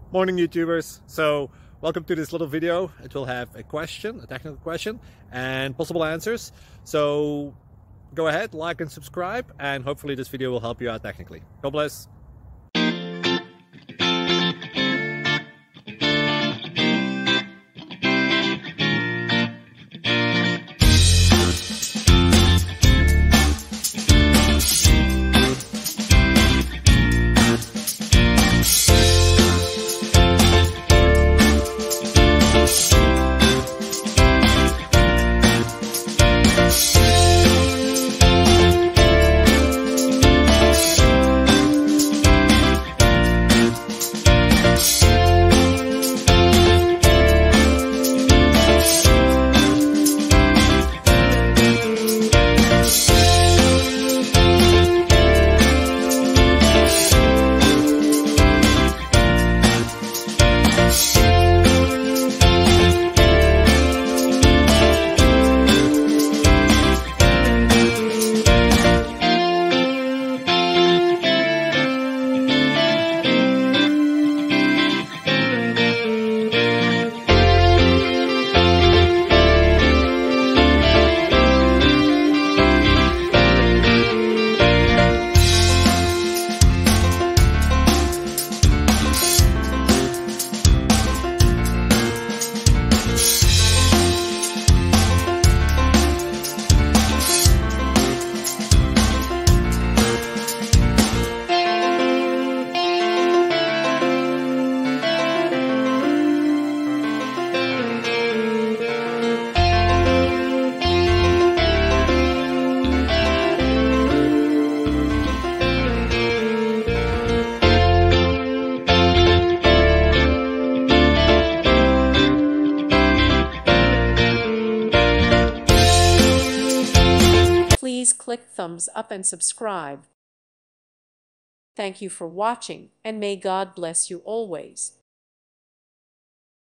Morning YouTubers. So welcome to this little video. It will have a question, a technical question, and possible answers. So go ahead, like and subscribe, and hopefully this video will help you out technically. God bless. Please click thumbs up and subscribe. Thank you for watching, and may God bless you always.